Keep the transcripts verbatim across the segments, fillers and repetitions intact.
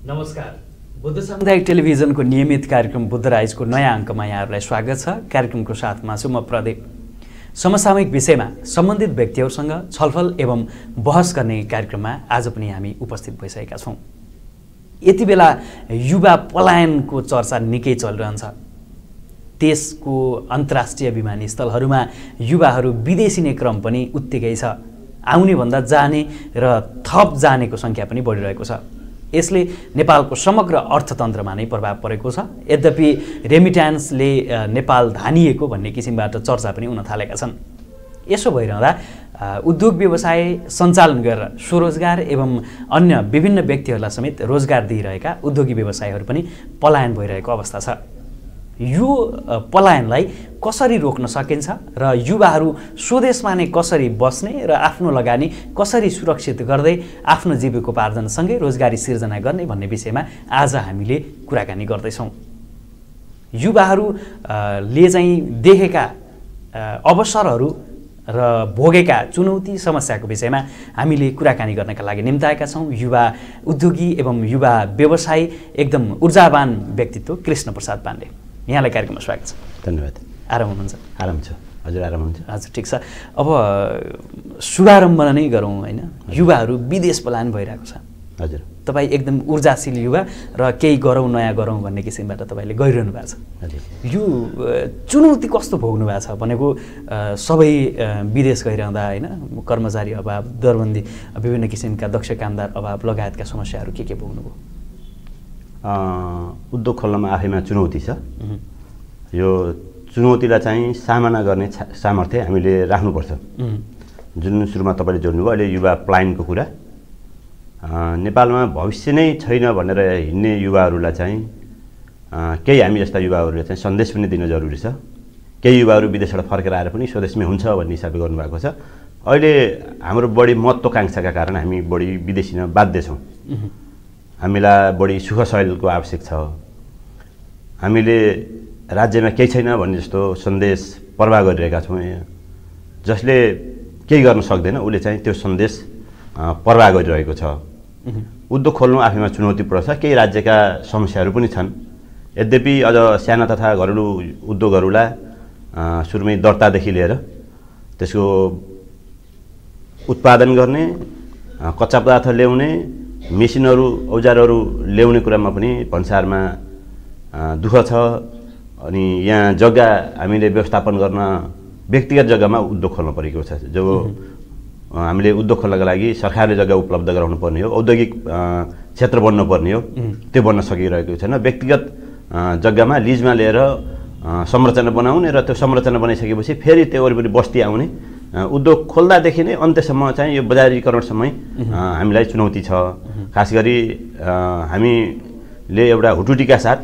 नमस्कार। बुद्ध सामुदायिक टेलिभिजनको नियमित कार्यक्रम बुद्ध राइजको नयाँ अङ्कमा यहाँहरूलाई स्वागत छ। कार्यक्रमको साथमा छु म प्रदीप। समसामयिक विषयमा सम्बन्धित व्यक्तिहरूसँग छलफल एवं बहस गर्ने कार्यक्रममा आज पनि हामी उपस्थित भइसकेका छौँ। यति बेला युवा पलायनको चर्चा निकै चलिरहन्छ। देशको अन्तर्राष्ट्रिय विमानस्थलहरूमा युवाहरू विदेशिने क्रम पनि उत्तिकै छ। आउने भन्दा जाने र थप जानेको सङ्ख्या पनि बढिरहेको छ। यसले नेपालको समग्र अर्थतन्त्रमा नै प्रभाव परेको छ। यद्यपि रेमिट्यान्सले नेपाल धानिएको भन्ने किसिमबाट चर्चा पनि हुन थालेका छन्। यसो भइरहँदा उद्योग व्यवसाय सञ्चालन गरेर स्वरोजगार एवं अन्य विभिन्न व्यक्तिहरूलाई समेत रोजगार दिइरहेका उद्योगी व्यवसायहरू पनि पलायन भइरहेको अवस्था छ। यो पलायनलाई कसरी रोक्न सकिन्छ र युवाहरू स्वदेशमा नै कसरी बस्ने र आफ्नो लगानी कसरी सुरक्षित गर्दै आफ्नो जीविकोपार्जनसँगै रोजगारी सिर्जना गर्ने भन्ने विषयमा आज हामीले कुराकानी गर्दैछौँ। युवाहरूले चाहिँ देखेका अवसरहरू र भोगेका चुनौती समस्याको विषयमा हामीले कुराकानी गर्नका लागि निम्ताएका छौँ युवा उद्योगी एवं युवा व्यवसायी एकदम ऊर्जावान व्यक्तित्व कृष्ण प्रसाद पाण्डे। यहाँलाई कार्यक्रममा स्वागत छ। धन्यवाद। आराम हुनुहुन्छ? आराम छ। हजुर आराम हुन्छ? हजुर ठिक छ। अब शुभारम्भ नै गरौँ होइन? युवाहरू विदेश पलायन भइरहेको छ। हजुर। तपाईँ एकदम ऊर्जाशील युवा र केही गरौँ नयाँ गरौँ भन्ने किसिमबाट तपाईँले गइरहनु भएको छ। हजुर। यो चुनौती कस्तो भोग्नु भएको छ भनेको सबै विदेश गइरहँदा होइन कर्मचारी अभाव, दरबन्दी, विभिन्न किसिमका दक्ष कामदार अभाव लगायतका समस्याहरू के के भोग्नुभयो? उद्योग खोल्नमा आफैमा चुनौती छ। यो चुनौतीलाई चाहिँ सामना गर्ने सामर्थ्य हामीले राख्नुपर्छ। जुन सुरुमा तपाईँले जोड्नुभयो अहिले युवा पलायनको कुरा, नेपालमा भविष्य नै छैन भनेर हिँड्ने युवाहरूलाई चाहिँ केही हामी जस्ता युवाहरूले चाहिँ सन्देश पनि दिन जरुरी छ। केही युवाहरू विदेशबाट फर्केर आएर पनि स्वदेशमै हुन्छ भन्ने हिसाबले गर्नुभएको छ। अहिले हाम्रो बढी महत्त्वाकाङ्क्षाका कारण हामी बढी विदेशिन बाध्य छौँ। हामीलाई बढी सुख सहुलियतको आवश्यक छ। हामीले राज्यमा केही छैन भन्ने जस्तो सन्देश प्रवाह गरिरहेका छौँ। जसले केही गर्न सक्दैन उसले चाहिँ त्यो सन्देश प्रवाह गरिरहेको छ। उद्योग खोल्नु आफैमा चुनौतीपूर्ण छ। केही राज्यका समस्याहरू पनि छन्। यद्यपि अझ साना तथा घरेलु उद्योगहरूलाई सुरुमै दर्तादेखि लिएर त्यसको उत्पादन गर्ने, कच्चा पदार्थ ल्याउने, मेसिनहरू औजारहरू ल्याउने कुरामा पनि भन्सारमा दुःख छ। अनि यहाँ जग्गा हामीले व्यवस्थापन गर्न व्यक्तिगत जग्गामा उद्योग खोल्न परेको छ। जो हामीले उद्योग खोल्नका लागि सरकारले जग्गा उपलब्ध गराउनु पर्ने हो, औद्योगिक क्षेत्र बन्नुपर्ने हो, त्यो बन्न सकिरहेको छैन। व्यक्तिगत जग्गामा लिजमा लिएर संरचना बनाउने र त्यो संरचना बनाइसकेपछि फेरि त्यो वरिपरि बस्ती आउने, उद्योग खोल्दादेखि नै अन्त्यसम्म चाहिँ यो बजारीकरणसम्म हामीलाई चुनौती छ। खास गरी हामीले एउटा हुटुटीका साथ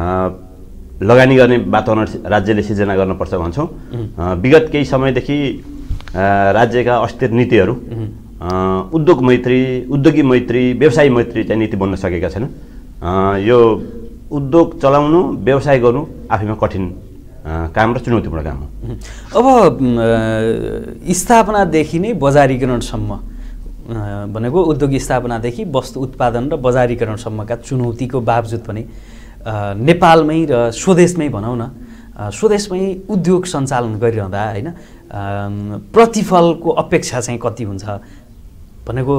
लगानी गर्ने वातावरण राज्यले सिर्जना गर्नुपर्छ भन्छौँ। विगत केही समयदेखि राज्यका अस्थिर नीतिहरू उद्योग मैत्री, उद्योगी मैत्री, व्यवसायी मैत्री चाहिँ नीति बन्न सकेका छैनन्। यो उद्योग चलाउनु, व्यवसाय गर्नु आफैमा कठिन काम र चुनौतीपूर्ण काम हो। अब स्थापनादेखि नै बजारीकरणसम्म भनेको उद्योग स्थापनादेखि वस्तु उत्पादन र बजारीकरणसम्मका चुनौतीको बावजुद पनि नेपालमै र स्वदेशमै भनौँ न, स्वदेशमै उद्योग सञ्चालन गरिरहँदा होइन प्रतिफलको अपेक्षा चाहिँ कति हुन्छ भनेको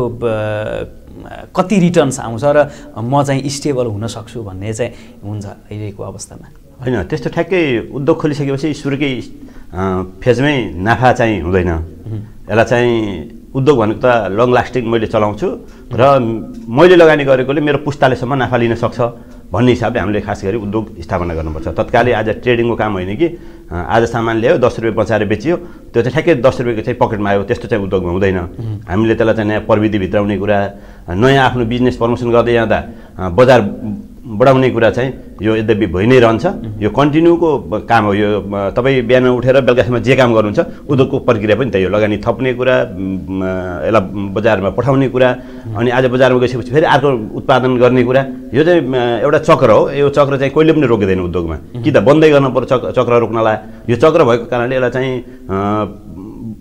कति रिटर्न्स आउँछ र म चाहिँ स्टेबल हुन सक्छु भन्ने चाहिँ हुन्छ अहिलेको अवस्थामा? होइन, त्यस्तो ठ्याक्कै उद्योग खोलिसकेपछि सुरुकै फेजमै नाफा चाहिँ हुँदैन। यसलाई चाहिँ उद्योग भनेको त लङ लास्टिङ मैले चलाउँछु र मैले लगानी गरेकोले मेरो पुस्तालेसम्म नाफा लिन सक्छ भन्ने हिसाबले हामीले खास गरी उद्योग स्थापना गर्नुपर्छ। तत्कालै आज ट्रेडिङको काम होइन कि आज सामान ल्यायो दस रुपियाँ बचाएर बेचियो, त्यो चाहिँ ठ्याक्कै दस रुपियाँको चाहिँ पकेटमा आयो, त्यस्तो चाहिँ उद्योगमा हुँदैन। हामीले त्यसलाई चाहिँ नयाँ प्रविधि भित्राउने कुरा, नयाँ आफ्नो बिजनेस प्रमोसन गर्दै जाँदा बजार बढाउने कुरा चाहिँ यो यद्यपि भइ नै रहन्छ। यो कन्टिन्यूको काम हो। यो तपाईँ बिहान उठेर बेलुकासम्म जे काम गर्नुहुन्छ उद्योगको प्रक्रिया पनि त्यही हो। लगानी थप्ने कुरा, यसलाई बजारमा पठाउने कुरा, अनि आज बजारमा गइसकेपछि फेरि अर्को उत्पादन गर्ने कुरा, यो चाहिँ एउटा चक्र हो। यो चक्र चाहिँ कहिले पनि रोकिँदैन उद्योगमा। कि त बन्दै गर्नु पर्छ चक्र रोक्नलाई। यो चक्र भएको कारणले यसलाई चाहिँ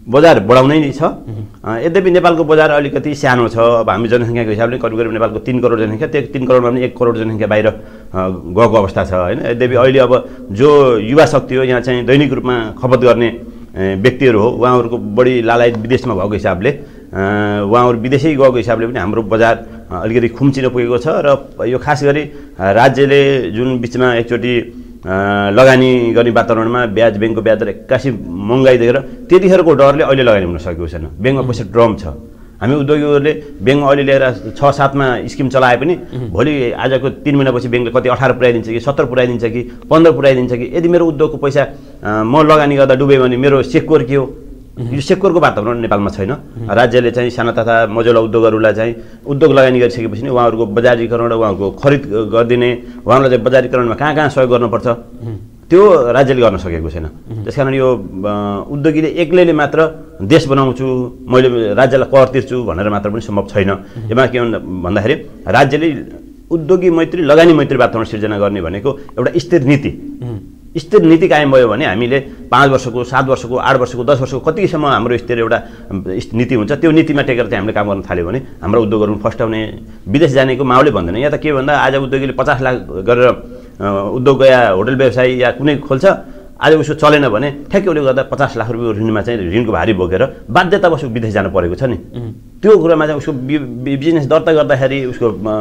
बजार बढाउनै छ। यद्यपि नेपालको बजार अलिकति सानो छ। अब हामी जनसङ्ख्याको हिसाबले करिब करिब नेपालको तीन करोड जनसङ्ख्या, त्यो तीन करोडमा पनि एक करोड जनसङ्ख्या बाहिर गएको अवस्था छ होइन। यद्यपि अहिले अब जो युवा शक्ति हो यहाँ चाहिँ दैनिक रूपमा खपत गर्ने व्यक्तिहरू हो, उहाँहरूको बढी लालायत विदेशमा भएको हिसाबले उहाँहरू विदेशै गएको हिसाबले पनि हाम्रो बजार अलिकति खुम्चिन पुगेको छ। र यो खास गरी राज्यले जुन बिचमा एकचोटि लगानी गर्ने वातावरणमा ब्याज ब्याङ्कको ब्याज दर एक्कासी महँगाइ दिएर त्यतिखेरको डरले अहिले लगानी हुन सकेको छैन। ब्याङ्कमा पैसा ड्रम छ। हामी उद्योगीहरूले ब्याङ्कमा अहिले लिएर छ सातमा स्किम चलाए पनि भोलि आजको तिन महिनापछि ब्याङ्कले कति अठार पुऱ्याइदिन्छ कि सत्तर पुऱ्याइदिन्छ कि पन्ध्र पुऱ्याइदिन्छ कि यदि मेरो उद्योगको पैसा म लगानी गर्दा डुब्यो भने मेरो सेक्योर के हो? यो सेक्योरको वातावरण नेपालमा छैन। राज्यले चाहिँ साना तथा मझौला उद्योगहरूलाई चाहिँ उद्योग लगानी गरिसकेपछि नै उहाँहरूको बजारीकरण र उहाँहरूको खरिद गरिदिने, उहाँहरूलाई चाहिँ बजारीकरणमा कहाँ कहाँ सहयोग गर्नुपर्छ त्यो राज्यले गर्न सकेको छैन। त्यसकारण यो उद्योगीले एक्लैले मात्र देश बनाउँछु, मैले राज्यलाई कर तिर्छु भनेर मात्र पनि सम्भव छैन। यसमा के भन्दाखेरि राज्यले उद्योगी मैत्री लगानी मैत्री वातावरण सिर्जना गर्ने भनेको एउटा स्थिर नीति स्थिर नीति कायम भयो भने हामीले पाँच वर्षको सात वर्षको आठ वर्षको दस वर्षको कतिसम्म हाम्रो स्थिर एउटा नीति हुन्छ, त्यो नीतिमा टेकेर चाहिँ हामीले काम गर्न थाल्यो भने हाम्रो उद्योगहरू फस्टाउने विदेश जानेको माहौलै भन्दैन। यहाँ त के भन्दा आज उद्योगीले पचास लाख गरेर उद्योग या होटल व्यवसाय या कुनै खोल्छ, आज उसको चलेन भने ठ्याक्कै उसले गर्दा पचास लाख रुपियाँ ऋणमा चाहिँ ऋणको भारी बोकेर बाध्यतावश विदेश जानु परेको छ नि। त्यो कुरामा चाहिँ उसको बिजनेस दर्ता गर्दाखेरि उसको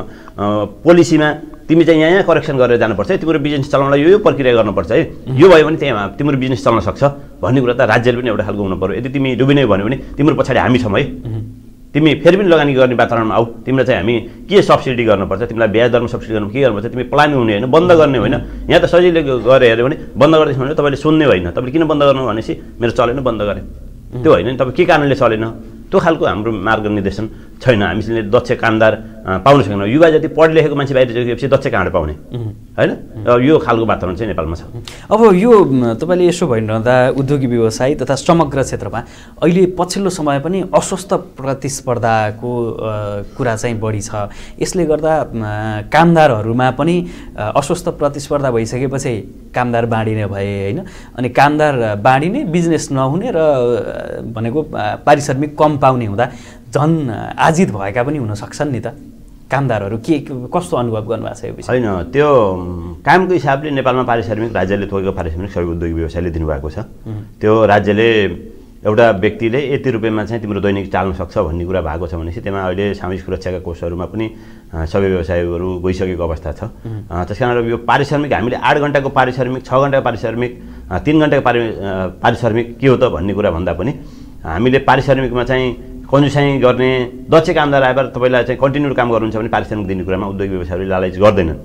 पोलिसीमा तिमी चाहिँ यहाँ यहाँ करेक्सन गरेर जानुपर्छ है, तिम्रो बिजनेस चलाउनलाई यो यो प्रक्रिया गर्नुपर्छ है, यो भयो भने त्यहाँ तिम्रो बिजनेस चल्न सक्छ भन्ने कुरा त राज्यले पनि एउटा खालको हुनु पर्यो। यदि तिमी डुबिनै भन्यो भने तिम्रो पछाडि हामी छौँ है, तिमी फेरि पनि लगानी गर्ने वातावरणमा आऊ, तिमीलाई चाहिँ हामी के सब्सिडी गर्नुपर्छ, तिमीलाई ब्याज दरमा सब्सिडी गर्नु के गर्नुपर्छ, तिमी प्लान हुने होइन बन्द गर्ने होइन। यहाँ त सजिलै गरेर हेऱ्यो भने बन्द गर्दैछ भने तपाईँले सुन्ने होइन, तपाईँले किन बन्द गर्नु भनेपछि मेरो चलेन बन्द गरेँ, त्यो होइन नि, तपाईँ के कारणले चलेन, त्यो खालको हाम्रो मार्गनिर्देशन छैन। हामीले दक्ष कामदार पाउन सकेनौँ। युवा जति पढ लेखेको मान्छे बाहिर गएपछि दक्ष कहाँबाट पाउने होइन, यो खालको वातावरण चाहिँ नेपालमा छ। अब यो तपाईँले यसो भनिरहँदा उद्योगी व्यवसाय तथा समग्र क्षेत्रमा अहिले पछिल्लो समय पनि अस्वस्थ प्रतिस्पर्धाको कुरा चाहिँ बढी छ। यसले गर्दा कामदारहरूमा पनि अस्वस्थ प्रतिस्पर्धा भइसकेपछि कामदार बाँडिने भए होइन, अनि कामदार बाँडिने बिजनेस नहुने र भनेको पारिश्रमिक कम पाउने हुँदा झन् आजित भएका पनि हुन सक्छन् नि त कामदारहरू। के कस्तो अनुभव गर्नुभएको छ यो विषय? होइन, त्यो कामको हिसाबले नेपालमा पारिश्रमिक राज्यले थोकेको पारिश्रमिक सबै उद्योगी व्यवसायले दिनुभएको छ। त्यो राज्यले एउटा व्यक्तिले यति रुपियाँमा चाहिँ तिम्रो दैनिक चाल्न सक्छ भन्ने कुरा भएको छ भनेपछि त्यहाँ अहिले सामाजिक सुरक्षाका कोषहरूमा पनि सबै व्यवसायहरू गइसकेको अवस्था छ। त्यस कारण यो पारिश्रमिक हामीले आठ घन्टाको पारिश्रमिक, छ घन्टाको पारिश्रमिक, तिन घन्टाको पारि पारिश्रमिक के हो त भन्ने कुरा भन्दा पनि हामीले पारिश्रमिकमा चाहिँ कन्जुसाइ गर्ने दक्ष कामदार आएर तपाईँलाई चाहिँ कन्टिन्यू काम गर्नुहुन्छ भने पारिश्रमिक दिने कुरामा उद्योग व्यवसायहरूले लालच गर्दैनन्।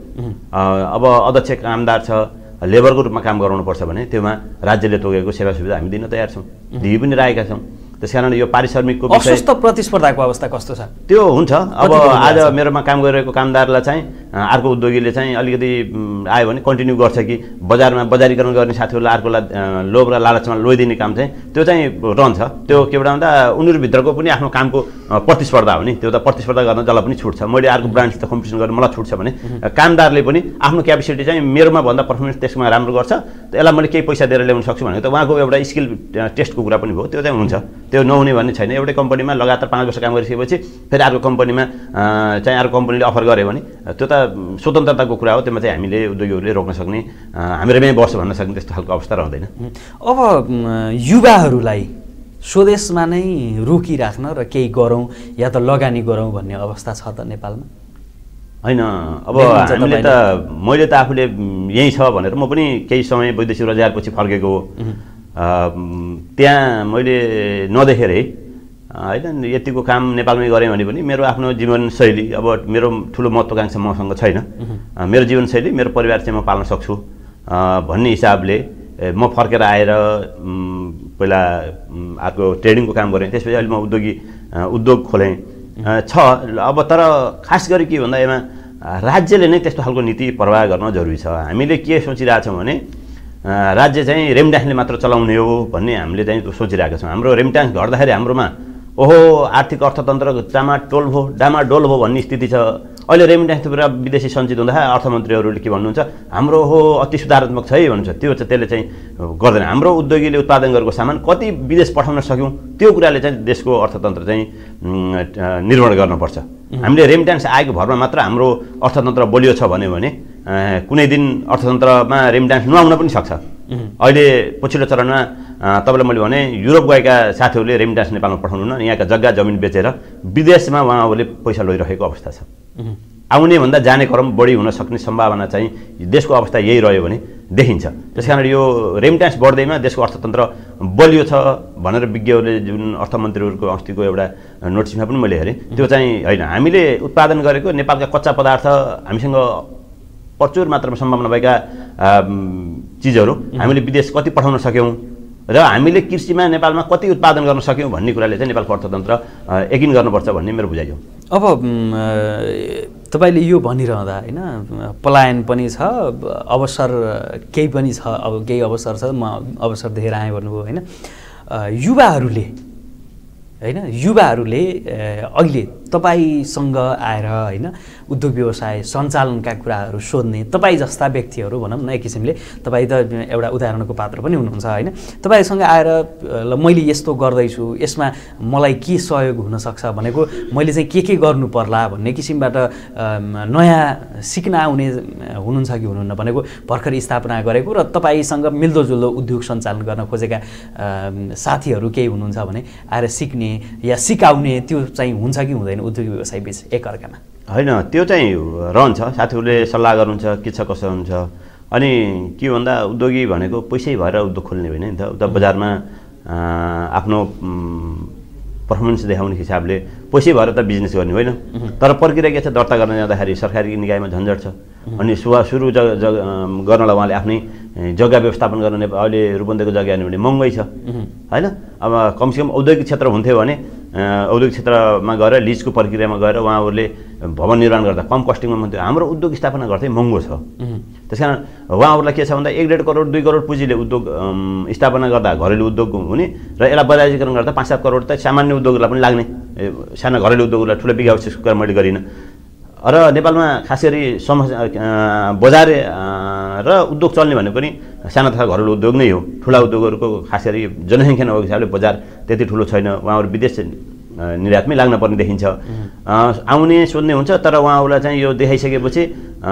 अब अदक्ष कामदार छ, लेबरको रूपमा काम गराउनुपर्छ भने त्योमा राज्यले तोकेको सेवा सुविधा हामी दिन तयार छौँ, दिइ पनि रहेका छौँ। त्यसकारण यो पारिश्रमिकको अस्वस्थ प्रतिस्पर्धाको अवस्था कस्तो छ? त्यो हुन्छ। अब आज मेरोमा काम गरिरहेको कामदारलाई चाहिँ अर्को उद्योगीले चाहिँ अलिकति आयो भने कन्टिन्यू गर्छ कि बजारमा बजारीकरण गर्ने साथीहरूलाई अर्कोलाई लोभ र लालचमा लोइदिने काम चाहिँ त्यो चाहिँ रहन्छ। त्यो के भन्दा उनीहरूभित्रको पनि आफ्नो कामको प्रतिस्पर्धा हो नि, त्यो त प्रतिस्पर्धा गर्न जसलाई पनि छुट छ। मैले अर्को ब्रान्डसित कम्पिटिसन गरेर मलाई छुट छ भने कामदारले पनि आफ्नो क्यापेसिटी चाहिँ मेरोमा भन्दा पर्फर्मेन्स त्यसमा राम्रो गर्छ, यसलाई मैले केही पैसा दिएर ल्याउन सक्छु भनेको त उहाँको एउटा स्किल टेस्टको कुरा पनि भयो, त्यो चाहिँ हुन्छ। त्यो नहुने भन्ने छैन। एउटै कम्पनीमा लगातार पाँच वर्ष काम गरिसकेपछि फेरि अर्को कम्पनीमा चाहिँ अर्को कम्पनीले अफर गर्यो भने त्यो त स्वतन्त्रताको कुरा हो, त्यसमा चाहिँ हामीले उद्योगीहरूले रोक्न सक्ने हामीहरूमै बस्छ भन्न सक्ने त्यस्तो खालको अवस्था रहँदैन। अब युवाहरूलाई स्वदेशमा नै रोकिराख्न र केही गरौँ या त लगानी गरौँ भन्ने अवस्था छ त नेपालमा? होइन, अब हामीले त मैले त आफूले यहीँ छ भनेर म पनि केही समय वैदेशिक रोजगारपछि फर्केको हो। त्यहाँ मैले नदेखेर है होइन यतिको काम नेपालमै गरेँ भने पनि मेरो आफ्नो जीवनशैली अब मेरो ठुलो महत्त्वाकांक्षा मसँग छैन। मेरो जीवनशैली मेरो परिवार चाहिँ म पाल्न सक्छु भन्ने हिसाबले म फर्केर आएर पहिला अर्को ट्रेडिङको काम गरेँ, त्यसपछि अहिले म उद्योगी उद्योग खोलेँ छ। अब तर खास गरी के भन्दा यसमा राज्यले नै त्यस्तो खालको नीति प्रवाह गर्न जरुरी छ। हामीले के सोचिरहेछौँ भने राज्य चाहिँ रेमट्याक्सले मात्र चलाउने हो भन्ने हामीले चाहिँ सोचिरहेका छौँ। हाम्रो रेमट्याक्स घट्दाखेरि हाम्रोमा ओहो आर्थिक अर्थतन्त्र डामाडोल भयो डामाडोल भयो भन्ने स्थिति छ। अहिले रेमिट्यान्स थुप्रै विदेशी सञ्चित हुँदाखेरि अर्थमन्त्रीहरूले के भन्नुहुन्छ हाम्रो हो अति सुधारात्मक छ है भन्नुहुन्छ। त्यो चाहिँ त्यसले चाहिँ गर्दैन। हाम्रो उद्योगीले उत्पादन गरेको सामान कति विदेश पठाउन सक्यौँ त्यो कुराले चाहिँ देशको अर्थतन्त्र चाहिँ निर्माण गर्नुपर्छ। हामीले रेमिट्यान्स आएको भरमा मात्र हाम्रो अर्थतन्त्र बलियो छ भन्यो भने कुनै दिन अर्थतन्त्रमा रेमिट्यान्स नआउन पनि सक्छ। अहिले पछिल्लो चरणमा तपाईँलाई मैले भने युरोप गएका साथीहरूले रेमिट्यान्स नेपालमा पठाउनुहुन्न, यहाँका जग्गा जमिन बेचेर विदेशमा उहाँहरूले पैसा लगिरहेको अवस्था छ। आउने भन्दा जाने क्रम बढी हुन सक्ने सम्भावना चाहिँ देशको अवस्था यही रह्यो भने देखिन्छ। त्यसकारण यो रेमिट्यान्स बढ्दैमा देशको अर्थतन्त्र बलियो छ भनेर विज्ञहरूले जुन अर्थमन्त्रीहरूको अस्तिको एउटा नोटिसमा पनि मैले हेरेँ त्यो चाहिँ होइन। हामीले उत्पादन गरेको नेपालका कच्चा पदार्थ हामीसँग प्रचुर मात्रामा सम्भावना भएका चिजहरू हामीले विदेश कति पठाउन सक्यौँ र हामीले कृषिमा नेपालमा कति उत्पादन गर्न सक्यौँ भन्ने कुराले चाहिँ नेपालको अर्थतन्त्र यकिन गर्नुपर्छ भन्ने मेरो बुझाइ हो। अब तपाईँले यो भनिरहँदा होइन पलायन पनि छ, अवसर केही पनि छ, अब केही अवसर छ, म अवसर देखेर आएँ भन्नुभयो होइन। युवाहरूले होइन युवाहरूले अहिले तपाईँसँग आएर होइन उद्योग व्यवसाय सञ्चालनका कुराहरू सोध्ने तपाईँ जस्ता व्यक्तिहरू भनौँ न, एक किसिमले तपाईँ त एउटा उदाहरणको पात्र पनि हुनुहुन्छ होइन। तपाईँसँग आएर ल मैले यस्तो गर्दैछु, यसमा मलाई के सहयोग हुनसक्छ भनेको, मैले चाहिँ के के गर्नु पर्ला भन्ने किसिमबाट नयाँ सिक्न आउने हुनुहुन्छ कि हुनुहुन्न भनेको भर्खर स्थापना गरेको र तपाईँसँग मिल्दोजुल्दो उद्योग सञ्चालन गर्न खोजेका साथीहरू केही हुनुहुन्छ भने आएर सिक्ने या सिकाउने त्यो चाहिँ हुन्छ कि हुँदैन उद्योग व्यवसाय बिच एकअर्कामा? होइन, त्यो चाहिँ रहन्छ, साथीहरूले सल्लाह गर्नुहुन्छ के छ कसो हुन्छ। अनि के भन्दा उद्योगी भनेको पैसै भएर उद्योग खोल्ने होइन नि त। उता बजारमा आफ्नो पर्फर्मेन्स देखाउने हिसाबले पैसै भएर त बिजनेस गर्ने होइन। तर प्रक्रिया के छ, दर्ता गर्न जाँदाखेरि सरकारी निकायमा झन्झट छ। अनि सुरु सुरु जग जग गर्नलाई उहाँले आफ्नै जग्गा व्यवस्थापन गर्न अहिले रूपन्देहीको जग्गा हेर्नु भने महँगै छ होइन। अब कमसेकम औद्योगिक क्षेत्र हुन्थ्यो भने औद्योगिक क्षेत्रमा गएर लिजको प्रक्रियामा गएर उहाँहरूले भवन निर्माण गर्दा कम कस्टिङमा हुन्थ्यो। हाम्रो उद्योग स्थापना गर्दै महँगो छ। त्यस कारण उहाँहरूलाई के छ भन्दा एक डेढ करोड दुई करोड पुँजीले उद्योग स्थापना गर्दा घरेलु उद्योग हुने र यसलाई बजारीकरण गर्दा पाँच सात करोड त सामान्य उद्योगलाई पनि लाग्ने, साना घरेलु उद्योगलाई ठुलो बिग हाउसेसको कुरा मैले गरिनँ। र नेपालमा खास गरी समस्या बजार र उद्योग चल्ने भनेको पनि साना तथा घरेलु उद्योग नै हो। ठुला उद्योगहरूको खास गरी जनसङ्ख्या नभएको हिसाबले बजार त्यति ठुलो छैन, उहाँहरू विदेश निर्यातमै लाग्न पर्ने देखिन्छ। आउने सोध्ने हुन्छ, तर उहाँहरूलाई चाहिँ यो देखाइसकेपछि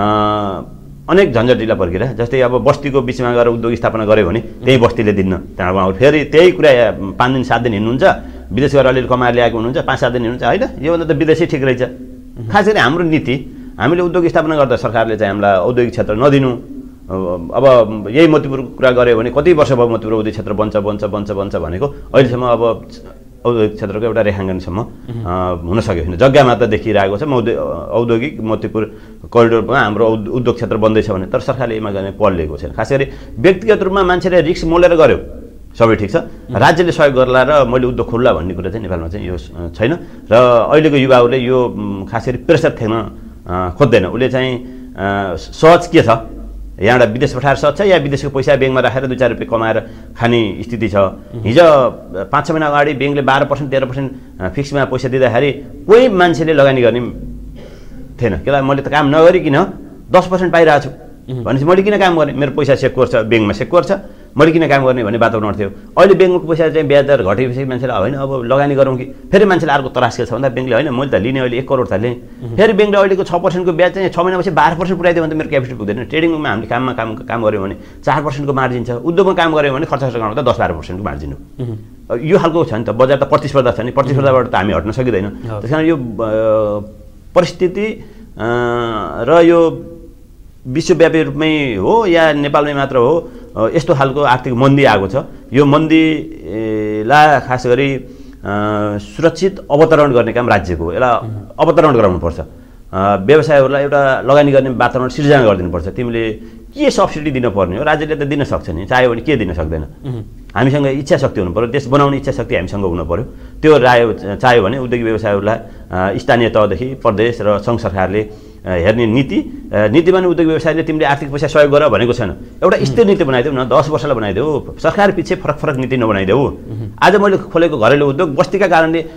अनेक झन्झटिला प्रक्रिया, जस्तै अब बस्तीको बिचमा गएर उद्योग स्थापना गऱ्यो भने त्यही बस्तीले दिन्न, त्यहाँबाट उहाँहरू फेरि त्यही कुरा पाँच दिन सात दिन हिँड्नुहुन्छ, विदेश गएर अलिअलि कमाएर ल्याएको हुनुहुन्छ, पाँच सात दिन हिँड्नुहुन्छ होइन। योभन्दा त विदेशै ठिक रहेछ। खास गरी हाम्रो नीति, हामीले उद्योग स्थापना गर्दा सरकारले चाहिँ हामीलाई औद्योगिक क्षेत्र नदिनु। अब यही मोतीपुरको कुरा गऱ्यो भने कति वर्ष भयो मोतीपुर औद्योगिक क्षेत्र बन्छ बन्छ बन्छ बन्छ भनेको अहिलेसम्म अब औद्योगिक क्षेत्रको एउटा रेखाङ्कनसम्म हुन सकेको छैन। जग्गा मात्र देखिरहेको छ औद्योगिक मोतीपुर करिडोरमा हाम्रो उद्योग क्षेत्र बन्दैछ भने, तर सरकारले यसमा गर्ने पहल लिएको छैन। खास गरी व्यक्तिगत रूपमा मान्छेले रिस्क मोलेर गर्यो सबै ठिक छ, राज्यले सहयोग गर्ला र मैले उद्योग खोल्ला भन्ने कुरा चाहिँ नेपालमा चाहिँ यो छैन। र अहिलेको युवाहरूले यो खास गरी प्रेसर थ्याक्न खोज्दैन। उसले चाहिँ सहज के छ, यहाँबाट विदेश पठाएर सहज छ या विदेशको पैसा ब्याङ्कमा राखेर दुई चार रुपियाँ कमाएर खाने स्थिति छ। हिजो पाँच छ महिना अगाडि ब्याङ्कले बाह्र पर्सेन्ट तेह्र पर्सेन्ट फिक्समा पैसा दिँदाखेरि कोही मान्छेले लगानी गर्ने थिएन। के मैले त काम नगरिकन दस पर्सेन्ट पाइरहेको छु भनेपछि मैले किन काम गर्ने, मेरो पैसा सेक्योर छ, ब्याङ्कमा सेक्योर छ, मैले किन काम गर्ने भन्ने वातावरण थियो। अहिले ब्याङ्कको पैसा चाहिँ ब्याज दर घटेपछि मान्छेले होइन अब लगानी गरौँ कि, फेरि मान्छेले अर्को तरास के छ भन्दा ब्याङ्कले होइन मैले त लिने अहिले एक करोड त लिएँ, फेरि ब्याङ्कले अहिलेको छ पर्सेन्टको ब्याज चाहिँ छ महिनापछि बाह्र पर्सेन्ट पुऱ्याइदियो भने त मेरो क्यापिटल पुग्दैन। ट्रेडिङमा हामीले काममा काम काम गऱ्यौँ भने चार पर्सेन्टको मार्जिन छ, उद्योगमा काम गऱ्यौँ भने खर्च खर्च गर्दा दस बाह्र पर्सेन्टको मार्जिन हो। यो खालको छ नि त, बजार त प्रतिस्पर्धा छ नि, प्रतिस्पर्धाबाट त हामी हट्न सकिँदैन। त्यस कारण यो परिस्थिति र यो विश्वव्यापी रूपमै हो या नेपालमै मात्र हो, यस्तो खालको आर्थिक मन्दी आएको छ। यो मन्दीलाई खास गरी सुरक्षित अवतरण गर्ने काम राज्यको हो। यसलाई अवतरण गराउनुपर्छ। व्यवसायहरूलाई एउटा लगानी गर्ने वातावरण सिर्जना गरिदिनुपर्छ। तिमीले के सब्सिडी दिनुपर्ने हो, राज्यले त दिन सक्छ नि, चाह्यो भने के दिन सक्दैन। हामीसँग इच्छा शक्ति हुनु पर्यो, देश बनाउने इच्छा शक्ति हामीसँग हुनु पर्यो। त्यो रायो चाह्यो भने उद्योगिक व्यवसायहरूलाई स्थानीय तहदेखि प्रदेश र सङ्घ सरकारले हेर्ने नीति नीतिमा उद्योग व्यवसायले तिमीले आर्थिक पैसा सहयोग गर भनेको छैन। एउटा स्थिर नीति बनाइदेऊ न, दस वर्षलाई बनाइदेऊ, सरकार पछि फरक फरक नीति नबनाइदेऊ। आज मैले खोलेको घरेलु उद्योग बस्तीका कारणले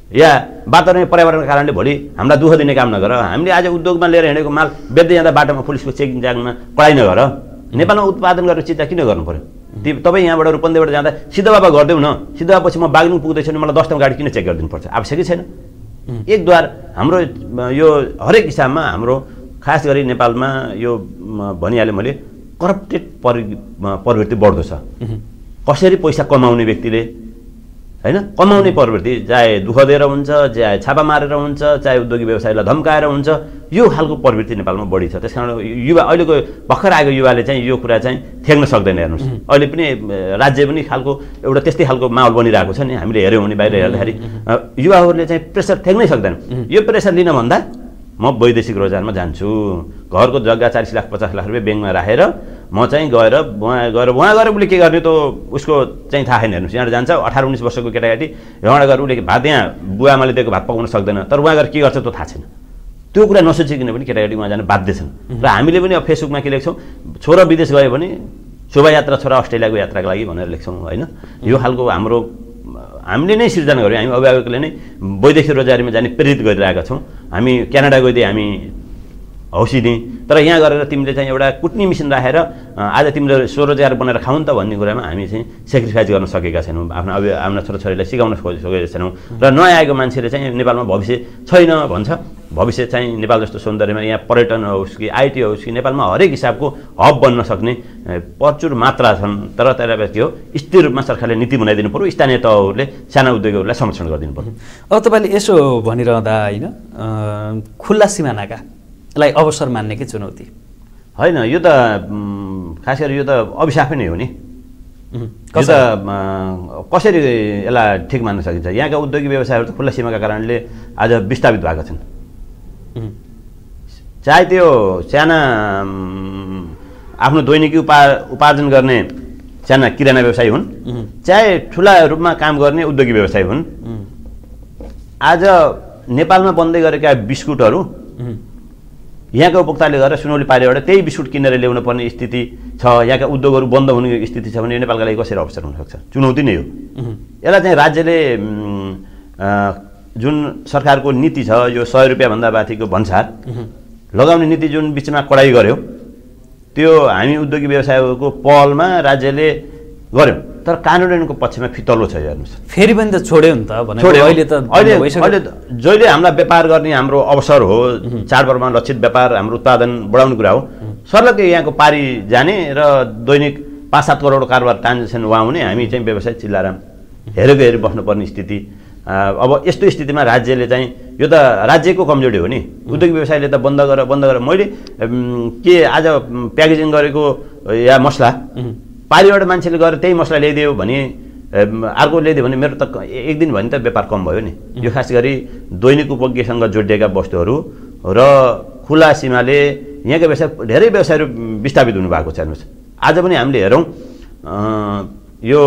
या वातावरण पर्यावरणको कारणले भोलि हामीलाई दुःख दिने काम नगर। हामीले आज उद्योगमा लिएर हिँडेको माल बेच्दै जाँदा बाटोमा पुलिसको चेकिङ जाङमा कडाइ नगर। नेपालमा उत्पादन गरेर चिन्ता किन गर्नु पर्यो? ती तपाईँ यहाँबाट रूपन्देहीबाट जाँदा सिद्धबाबा गरिदेऊ न, सिद्धबापछि म बागलुङ पुग्दैछु भने मलाई दसौँ गाडी किन चेक गरिदिनुपर्छ? आवश्यकै छैन। एकद्वार हाम्रो यो हरेक हिसाबमा हाम्रो खास गरी नेपालमा यो भनिहालेँ मैले करप्टेड परि प्रवृत्ति बढ्दो छ। कसरी पैसा कमाउने व्यक्तिले हैन कमाउने प्रवृत्ति, चाहे दुःख दिएर हुन्छ, चाहे छापा मारेर हुन्छ, चाहे उद्योगी व्यवसायलाई धम्काएर हुन्छ, यो खालको प्रवृत्ति नेपालमा बढी छ। त्यस कारण युवा अहिलेको भर्खर आएको युवाले चाहिँ यो कुरा चाहिँ थ्याक्न सक्दैन। हेर्नुहोस् अहिले पनि राज्य पनि खालको एउटा त्यस्तै खालको माहौल बनिरहेको छ नि। हामीले हेऱ्यौँ भने बाहिर हेर्दाखेरि युवाहरूले चाहिँ प्रेसर थ्याक्नै सक्दैन। यो प्रेसर लिन भन्दा म वैदेशिक रोजगारमा जान्छु, घरको जग्गा चालीस लाख पचास लाख रुपियाँ ब्याङ्कमा राखेर म चाहिँ गएर उहाँ गएर उहाँ गएर उसले के गर्ने त उसको चाहिँ थाहा छैन। हेर्नुहोस् यहाँ जान्छ अठार उन्नाइस वर्षको केटाकेटी यहाँ गएर उसले भात यहाँ बुवा आमाले दिएको भात पकाउन सक्दैन, तर उहाँ गएर के गर्छ त्यो थाहा छैन। त्यो कुरा नसोचिकन पनि केटाकेटी उहाँ जान बाध्य छन्। र हामीले पनि अब फेसबुकमा के लेख्छौँ, छोरा विदेश गयो भने शोभायात्रा छोरा अस्ट्रेलियाको यात्राको लागि भनेर लेख्छौँ होइन। यो खालको हाम्रो हामीले नै सिर्जना गऱ्यौँ। हामी अभिभावकले नै वैदेशिक रोजगारीमा जाने प्रेरित गरिरहेका छौँ। हामी क्यानाडा गइदिए हामी हौसिदिँ, तर यहाँ गरेर तिमीले चाहिँ एउटा कुट्नी मिसिन राखेर आज तिमीले स्वरोजगार बनाएर खाऊ नि त भन्ने कुरामा हामी चाहिँ सेक्रिफाइस गर्न सकेका छैनौँ। आफ्नो अब आफ्ना छोराछोरीलाई सिकाउन सकेका छैनौँ। र नआएको मान्छेले चाहिँ नेपालमा भविष्य छैन भन्छ। भविष्य चाहिँ नेपाल जस्तो सौन्दर्यमा यहाँ पर्यटन होस् कि आइटी होस् कि नेपालमा हरेक हिसाबको हब बन्न सक्ने प्रचुर मात्रा छन्। तर त्यसलाई के हो स्थिर रूपमा सरकारले नीति बनाइदिनु पऱ्यो, स्थानीय तहहरूले साना उद्योगहरूलाई संरक्षण गरिदिनु पऱ्यो। अब तपाईँले यसो भनिरहँदा होइन खुल्ला सिमानाका लाई अवसर मान्ने कि चुनौती होइन, यो त खास गरी यो त अभिशापै नै हो नि। यो त कसरी यसलाई ठिक मान्न सकिन्छ? यहाँका उद्योगी व्यवसायहरू त खुल्ला सीमाका कारणले आज विस्थापित भएका छन्। चाहे त्यो साना आफ्नो दैनिकी उपा उपार्जन गर्ने साना किराना व्यवसायी हुन्, चाहे ठुला रूपमा काम गर्ने उद्योगी व्यवसायी हुन्, आज नेपालमा बन्दै गरेका बिस्कुटहरू यहाँका उपभोक्ताले गरेर सुनौली पारेबाट त्यही बिस्कुट किनेर ल्याउनु पर्ने स्थिति छ। यहाँका उद्योगहरू बन्द हुने स्थिति छ भने यो नेपालका लागि कसरी अवसर हुनसक्छ? चुनौती नै हो। यसलाई चाहिँ राज्यले जुन सरकारको नीति छ, यो सय रुपियाँभन्दा माथिको भन्सार लगाउने नीति जुन बिचमा कडाइ गर्यो, त्यो हामी उद्योगी व्यवसायको पहलमा राज्यले गर्यो, तर कानुनको पक्षमा फितलो छ। हेर्नुहोस् फेरि पनि त छोड्यो नि त भने अहिले त अहिले अहिले जहिले हामीलाई व्यापार गर्ने हाम्रो अवसर हो, चाडपर्वमा लक्षित व्यापार हाम्रो उत्पादन बढाउने कुरा हो, सर्लकै यहाँको पारी जाने र दैनिक पाँच सात करोड कारोबार ट्रान्जेक्सन उहाँउने हामी चाहिँ व्यवसाय चिल्लाएर हेरेको हेरी बस्नुपर्ने स्थिति। अब यस्तो स्थितिमा राज्यले चाहिँ यो त राज्यको कमजोरी हो नि। उद्योग व्यवसायले त बन्द गर बन्द गर मैले के आज प्याकेजिङ गरेको या मसला पारीबाट मान्छेले गएर त्यही मसला ल्याइदियो भने अर्को ल्याइदियो भने मेरो त एक दिन भने त व्यापार कम भयो नि। यो खास गरी दैनिक उपभोग्यसँग जोडिएका वस्तुहरू र खुला सीमाले यहाँका व्यवसाय धेरै व्यवसायहरू विस्थापित हुनुभएको छ। हेर्नुहोस् आज पनि हामीले हेरौँ यो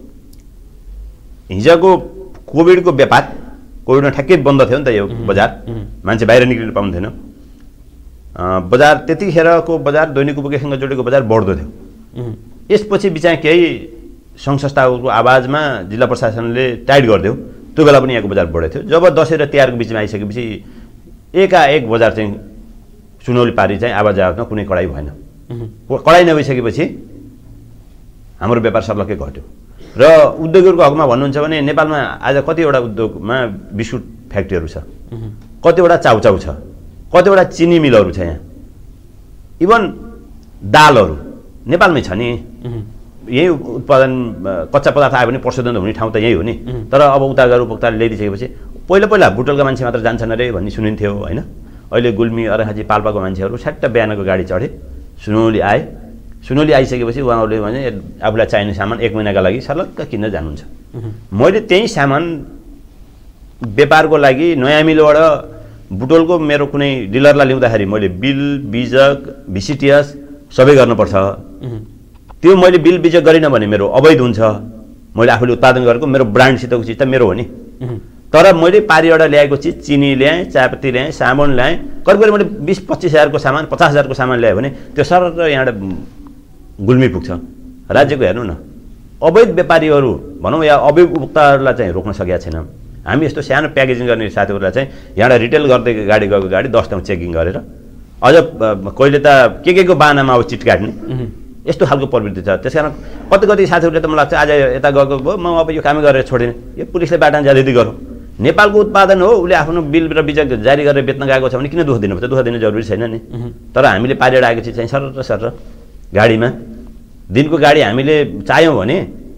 हिजोको कोभिडको व्यापार, कोभिडमा ठ्याक्कै बन्द थियो नि त यो बजार, मान्छे बाहिर निक्लिनु पाउँदैन। बजार त्यतिखेरको बजार दैनिक उपभोग्यसँग जोडिएको बजार बढ्दो थियो। यसपछि बिचा केही सङ्घ संस्थाहरूको आवाजमा जिल्ला प्रशासनले टाइट गरिदियो, त्यो बेला पनि यहाँको बजार बढेको थियो। जब दसैँ र तिहारको बिचमा आइसकेपछि एकाएक बजार चाहिँ सुनौली पारी चाहिँ आवाज आवाजमा कुनै कडाइ भएन। कडाइ नभइसकेपछि हाम्रो व्यापार सर्लक्कै घट्यो। र उद्योगहरूको हकमा भन्नुहुन्छ भने नेपालमा आज कतिवटा उद्योगमा बिस्कुट फ्याक्ट्रीहरू छ, कतिवटा चाउचाउ छ, कतिवटा चिनी मिलहरू छ, यहाँ इभन दालहरू नेपालमै छ नि। यही उत्पादन कच्चा पदार्थ आयो भने प्रशोधन हुने ठाउँ त यही हो नि। तर अब उता गएर उपभोक्ताले ल्याइदिइसकेपछि पहिला पहिला बुटलका मान्छे मात्र जान्छन् अरे भन्ने सुनिन्थ्यो होइन। अहिले गुल्मी अरखाँची पाल्पाको मान्छेहरू सट्ट बिहानको गाडी चढे, सुनौली आए। सुनौली आइसकेपछि उहाँहरूले भने आफूलाई चाहिने सामान एक महिनाका लागि सर्लक्क किन्न जानुहुन्छ। मैले त्यही सामान व्यापारको लागि नयाँ मिलबाट बुटोलको मेरो कुनै डिलरलाई ल्याउँदाखेरि मैले बिल बिजक भिसिटिएस सबै गर्नुपर्छ। त्यो मैले बिल बिजक गरिनँ भने मेरो अवैध हुन्छ। मैले आफूले उत्पादन गरेको मेरो ब्रान्डसितको चिज त मेरो हो नि। तर मैले पारीबाट ल्याएको चिज चिनी ल्याएँ, चायपत्ती ल्याएँ, साबुन ल्याएँ, करिब करिब मैले बिस पच्चिस हजारको सामान पचास हजारको सामान ल्याएँ भने त्यो सर यहाँबाट गुल्मी पुग्छ। राज्यको हेर्नु न, अवैध व्यापारीहरू भनौँ या अवैध उपभोक्ताहरूलाई चाहिँ रोक्न सकेका छैन। हामी यस्तो सानो प्याकेजिङ गर्ने साथीहरूलाई चाहिँ यहाँबाट रिटेल गर्दै गाडी गएको गाडी दस ठाउँ चेकिङ गरेर अझ कहिले त के के को बाहनामा अब चिट काट्ने यस्तो खालको प्रवृत्ति छ। त्यस कारण कति कति साथीहरूले त मलाई लाग्छ आज यता गएको भयो म अब यो कामै गरेर छोडिने, यो पुलिसले बाटा ज्यादै गरौँ। नेपालको उत्पादन हो, उसले आफ्नो बिल र बिजक जारी गरेर बेच्न गएको छ भने किन दुःख दिनुपर्छ? दुःख दिनु जरुरी छैन नि। तर हामीले पारेर आएको चिज चाहिँ सर सर गाडीमा दिनको गाडी हामीले चाह्यौँ भने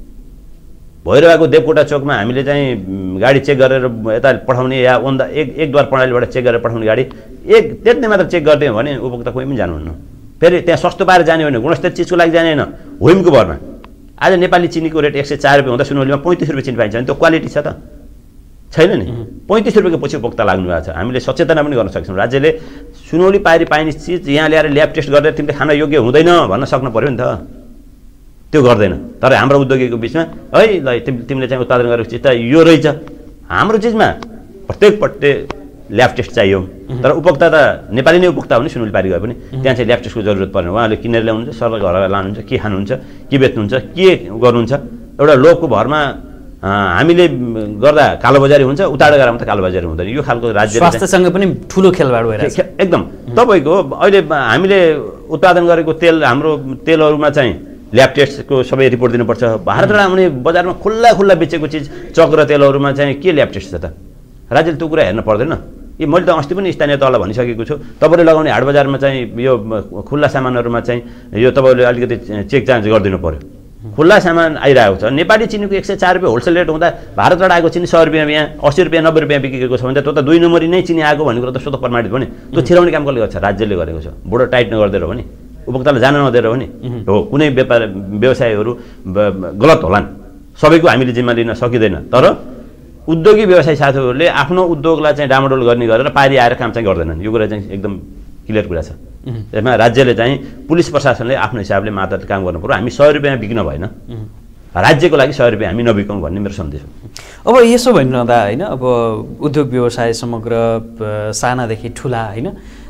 भैरवाको देवकोटा चोकमा हामीले चाहिँ गाडी चेक गरेर यता पठाउने या ओन्दा एक एक द्वार प्रणालीबाट चेक गरेर पठाउने गाडी एक त्यति मात्र चेक गरिदियो भने उपभोक्ता कोही पनि जानुहुन्न। फेरि त्यहाँ सस्तो पाएर जाने होइन, गुणस्तर चिजको लागि जाने होइन, होइमको भरमा। आज नेपाली चिनीको रेट एक सय चार रुपियाँ हुँदा सुनौलीमा पैँतिस रुपियाँ चिनी पाइन्छ भने त्यो क्वालिटी छ त छैन नि। पैँतिस रुपियाँको पछि उपभोक्ता लाग्नु भएको छ। हामीले सचेतना पनि गर्न सक्छौँ। राज्यले सुनौली पारी पाइने चिज यहाँ ल्याएर ल्याब टेस्ट गरेर तिमीले खान योग्य हुँदैन भन्न सक्नु पऱ्यो नि त, त्यो गर्दैन। तर हाम्रो उद्योगीको बिचमा है ल तिमीले चाहिँ उत्पादन गरेको चिज त यो रहेछ, हाम्रो चिजमा प्रत्येक पट्टे ल्याब टेस्ट चाहियो। तर उपभोक्ता त नेपाली नै उपभोक्ता हो नि, सुनौली पारी गए पनि त्यहाँ चाहिँ ल्याब टेस्टको जरुरत पर्ने। उहाँले किनेर ल्याउनुहुन्छ, सरल घर लानुहुन्छ, के खानुहुन्छ, के बेच्नुहुन्छ, के गर्नुहुन्छ, एउटा लोभको भरमा हामीले गर्दा कालोबजारी हुन्छ, उताडा गरामा त कालोबजारी हुँदैन। यो खालको राज्य स्वास्थ्यसँग पनि ठुलो खेलवाड भइरहेछ एकदम। तपाईँको अहिले हामीले उत्पादन गरेको तेल, हाम्रो तेलहरूमा चाहिँ ल्याब टेस्टको सबै रिपोर्ट दिनुपर्छ। भारतबाट आउने बजारमा खुल्ला खुल्ला बेचेको चिज चक्र तेलहरूमा चाहिँ के ल्याब टेस्ट छ त? राज्यले त्यो कुरा हेर्न पर्दैन? यी मैले त अस्ति पनि स्थानीय तहलाई भनिसकेको छु, तपाईँले लगाउने हाट बजारमा चाहिँ यो खुल्ला सामानहरूमा चाहिँ यो तपाईँले अलिकति चेक चार्ज गरिदिनु पर्यो। खुल्ला सामान आइरहेको छ। नेपाली चिनीको एक सय चार रुपियाँ होलसेल रेट हुँदा भारतबाट आएको चिनी सय रुपियाँ यहाँ अस्सी रुपियाँ नब्बे रुपियाँ बिकेको छ भने त त्यो त दुई नम्बरी नै चिनी आएको भन्ने कुरा त स्वतः प्रमाणित हो नि। त्यो छिराउने काम कसले गर्छ? राज्यले गरेको छ। बोर्डर टाइट नगरिदिएर हो नि, उपभोक्तालाई जान नदिएर हो नि। हो कुनै व्यापार व्यवसायहरू गलत होलान्, सबैको हामीले जिम्मा लिन सकिँदैन। तर उद्योगी व्यवसायी साथीहरूले आफ्नो उद्योगलाई चाहिँ डामाडोल गर्ने गरेर पारी आएर काम चाहिँ गर्दैनन्। यो कुरा चाहिँ एकदम क्लियर कुरा छ। त्यसमा राज्यले चाहिँ पुलिस प्रशासनले आफ्नो हिसाबले मात्र काम गर्नु पर्यो। हामी सय रुपियाँ बिक्न भएन, राज्यको लागि सय रुपियाँ हामी नबिकौँ भन्ने मेरो सन्देश हो। अब यसो भनिरहँदा होइन, अब उद्योग व्यवसाय समग्र सानादेखि ठुला होइन,